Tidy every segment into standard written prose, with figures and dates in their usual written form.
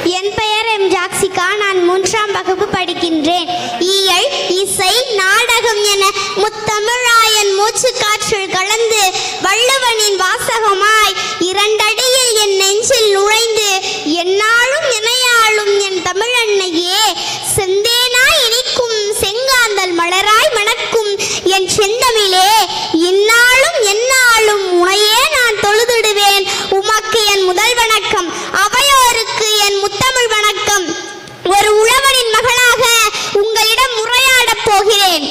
என் பெயர் எம் ஜாக்சிகா. நான் 3ஆம் வகுப்பு படிக்கின்றேன். இயல், இசை, நாடகம் என முத்தமிழாயன் மூச்சு காற்றில் கலந்து வள்ளுவனின் வாசகமாய் 2 அடியில் என் நெஞ்சில் நுழைந்து என்னாலும் இணையாளும் என் தமிழன்னையே, செந்தேனாய் இனிக்கும் செங்காந்தல் மலராய் மணக்கும் என் செந்தமிழே, இந்நாளும் எந்நாளும் உனையே நான் தொழுதிடுவேன். உமக்கு என் முதல் வணக்கம், அவையோருக்கு என் முத்தமிழ் வணக்கம். ஒரு உழவனின் மகளாக உங்களிடம் உரையாடப் போகிறேன்.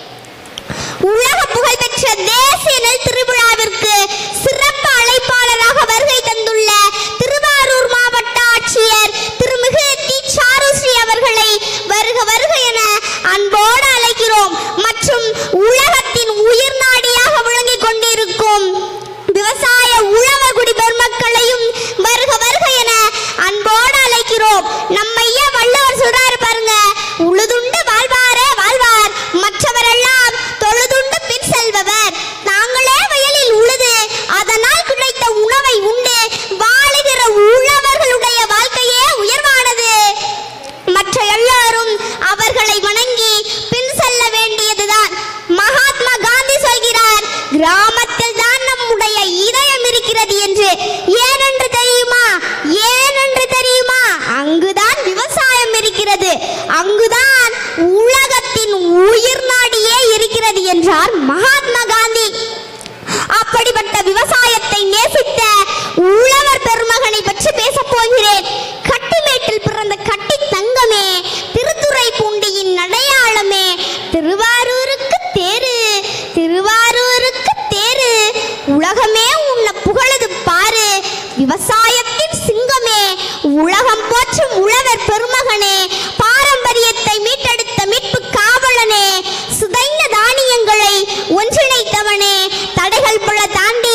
உலக புகழ்பெற்ற தேசிய நெல் திருவிழாவிற்கு சிறப்பு அழைப்பாளராக வருகை தந்துள்ள திருவாரூர் மாவட்ட ஆட்சியர் திருமிகு டி. சாருஸ்ரீ அவர்களை வருக வருக என அன்போடு அழைக்கிறோம். மற்றும் உலகத்தின் உயிர் நாடியாக விளங்கிக் கொண்டிருக்கும் விவசாய உழவர்குடி பெருமக்களையும் வருக வருக என அன்போடு அழைக்கிறோம். நம்ம ஐயா வள்ளுவர் சொல்றாரு பாருங்க, உழுதுண்டு வாழ்வாரே வாழ்வார், மற்றவரெல்லாம் தொழுதுண்டு பின் செல்பவர். தாங்களே வயலில் உழுது அதனால் கிடைத்த உணவை உண்டு வாழுகிற உழவர்களுடைய வாழ்க்கையே உயர்வானது. மற்ற எல்லாரும் அவர்களை வணங்கி பின் செல்ல வேண்டியதுதான். மகாத்மா காந்தி சொல்கிறார், கிராமத்தில் தான் நம்முடைய இதயம் இருக்கிறது என்று. ஏனென்று தெரியுமா? ஏனென்று தெரியுமா? அங்குதான் விவசாயம் இருக்கிறது, அங்குதான் உலகத்தின் உயிர் நாடியே இருக்கிறது என்றார் மகாத்மா காந்தி. அப்படிப்பட்ட விவசாயத்தை நேசித்த உழவர் பெருமகனை பற்றி பேசப் போகிறேன். கட்டிமேட்டில் பிறந்த கட்டி தங்கமே, திருத்துறைப்பூண்டியின் அடையாளமே, திருவாரூருக்கு தேரு, திருவாரூருக்கு தேரு, உலகமே உன்னை புகழுது பாரு, விவசாயத்தின் சிங்கமே, உலகம் போற்றும் உழவர் பெருமகனே, பாரம்பரியத்தை மீட்டெடுத்த மீட்பு காவலனே, சுதைந்த தானியங்களை ஒன்றிணைத்தவனே, தடைகள் பல தாண்டி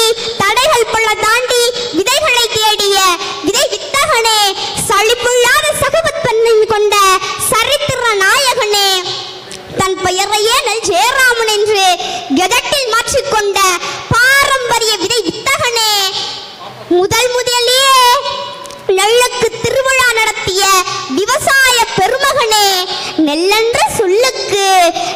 விதைகளை தேடிய விதை வித்தகனே, சலிப்புள்ளாத சகவத்தன்மை கொண்ட சரித்திர நாயகனே, தன் பெயரையே நல் ஜெயராமன் என்று கெதட்டில் மாற்றிக்கொண்ட பாரம்பரிய விதை வித்தகனே, முதலிலே நெல்லுக்கு திருவிழா நடத்திய விவசாய பெருமகனே, நெல்லென்ற சொல்லுக்கு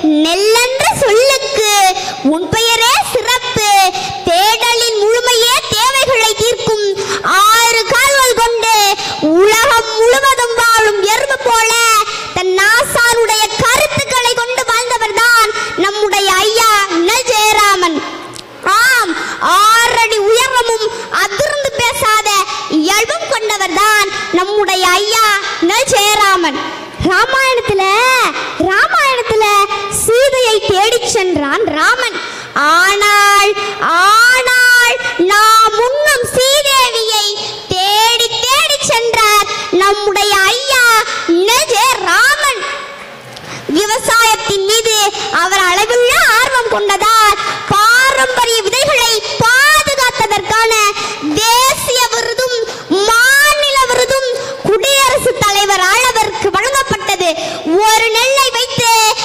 உன் பெயரே சிறப்பு, தேடலின் முழுமையே தேவைகளை தீர்க்கும் 6 கால்கள் கொண்டு உலகம் முழுவதும் வாழும் எறும்பு போல தன் நாசாருடைய கருத்துக்களை கொண்டு வாழ்ந்தவர்தான் நம்முடைய ஐயா நல் ஜெயராமன். ஆம், 6 அடி உயரமும் அதிர்ந்து பேசாத இயல்பும் கொண்டவர்தான் நம்முடைய ஐயா நல் ஜெயராமன். ராமாயணத்துல சீதையை தேடிச் சென்றான் ராமன். ஆனால் நாம் உண்ணும் சீதேவியை தேடி சென்றார் நம்முடைய ஐயா நல் ஜெயராமன். விவசாயத்தின் மீது அவர் அளவுள்ள ஆர்வம் கொண்டதால் பாரம்பரிய விதைகளை பாதுகாத்ததற்கான தேசிய விருதும் மாநில விருதும் குடியரசுத் தலைவரால் அவருக்கு வழங்கப்பட்டது. ஒரு நெல்லை வைத்து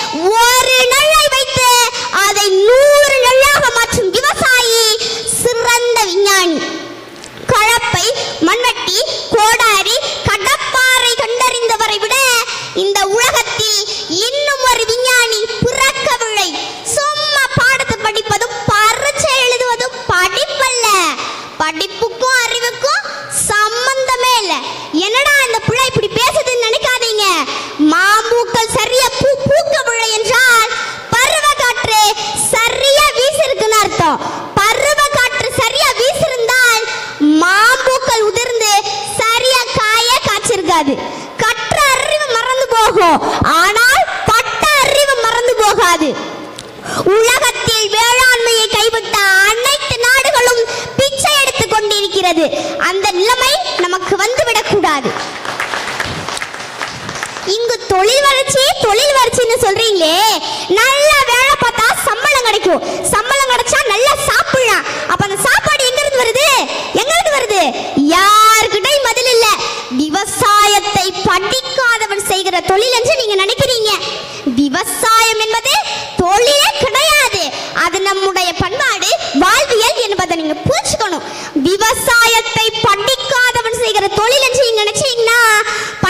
அதை 100 நெல்லாக மாற்றும் விவசாயி சிறந்த விஞ்ஞானி. கலப்பை, மண்வெட்டி, கோடாரி, கடப்பாறை கண்டறிந்தவரை விட இந்த உலகத்தில் இன்னும் ஒரு விஞ்ஞானி பிறக்கவில்லை. சும்மா பாடத்தை படிப்பதும் பரீட்சை எழுதுவதும் படிப்பல்ல, படிப்புக்கும் அறிவுக்கும் சம்பந்தமே இல்லை. என்னடா இந்த பிள்ளை இப்படி பேசுதுன்னு நினைக்காதீங்க. மாம்பூக்கள் சரியா பூக்கவில்லை என்றால் பருவ காற்று சரியா வீசிருக்குன்னு அர்த்தம். பருவ காற்று சரியா வீசிருந்தால் மாம்பூக்கள் உதிர்ந்து சரியா காய்ச்சிருக்காது. கற்ற அறிவு மறந்து போகும், ஆனால் பட்ட அறிவு மறந்து போகாது. உலகத்தில் வேளாண்மையை கைவிட்ட அனைத்து நாடுகளும் பிச்சை எடுத்துக் கொண்டிருக்கிறது. அந்த நிலைமை நமக்கு வந்துவிடக் கூடாது. இங்கு தொழில் வளர்ச்சின்னு சொல்றீங்களே, நல்லா வேலை பார்த்தா சம்பளம் கிடைக்கும், சம்பளம் கிடைச்சா நல்லா சாப்பிடலாம். அப்ப அந்த சாப்பாடு எங்க இருந்து வருது? யாருக்கிட்டையும் பதில் இல்ல. விவசாயத்தை படிக்காதவன் செய்கிற தொழில் என்று நீங்க நினைக்கிறீங்க. விவசாயம் என்பது தொழிலே கிடையாது, அது நம்முடைய பண்பாடு, வாழ்வியல் என்பதை நீங்க புரிஞ்சுக்கணும். விவசாயத்தை படிக்காதவன் செய்கிற தொழில் என்று நீங்க நினைச்சீங்கன்னா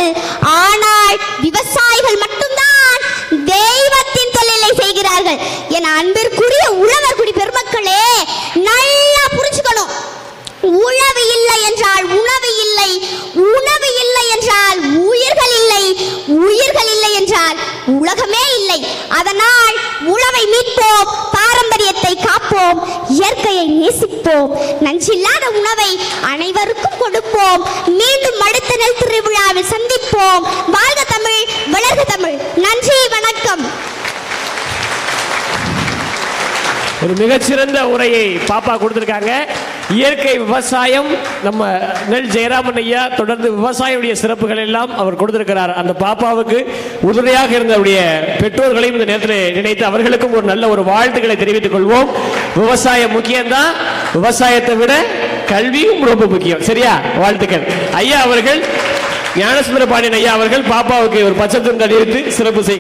செய்கிறார்கள். ஆனால் விவசாயிகள் மட்டும்தான் தெய்வத்தின் தொழிலை செய்கிறார்கள். என் அன்பிற்குரிய உழவர் குடி பெருமக்களே, நல்லா புரிஞ்சுக்கணும். உழவு இல்லை என்றால் உணவு இல்லை, உணவு இல்லை என்றால் உயிர்கள் இல்லை, உயிர்கள் இல்லை என்றால் உலகமே இல்லை. அதனால் உழவை மீட்போம், பாரம்பரியத்தை காப்போம், இயற்கையை நேசிப்போம், நஞ்சில்லாத உணவை அனைவருக்கும் கொடுப்போம். மீண்டும் அடுத்த நெல் திருவிழாவில் சந்திப்போம். வாழ்க தமிழ், வளர்க தமிழ். நன்றி, வணக்கம். ஒரு மிகச்சிறந்த உரையை பாப்பா கொடுத்திருக்காங்க. இயற்கை விவசாயம், நம்ம நெல் ஜெயராமன் ஐயா தொடர்ந்து விவசாயியுடைய சிறப்புகள் எல்லாம் அவர் கொடுத்திருக்கிறார். அந்த பாப்பாவுக்கு உறுதுணையாக இருந்தவருடைய பெற்றோர்களையும் இந்த நேரத்தில் நினைத்து அவர்களுக்கும் ஒரு நல்ல ஒரு வாழ்த்துக்களை தெரிவித்துக் கொள்வோம். விவசாயம் முக்கியம்தான், விவசாயத்தை விட கல்வியும் ரொம்ப முக்கியம். சரியா? வாழ்த்துக்கள். ஐயா அவர்கள், ஞானசுந்தர பாண்டியன் ஐயா அவர்கள் பாப்பாவுக்கு ஒரு பச்சை துண்டு அணிவித்து சிறப்பு செய்ய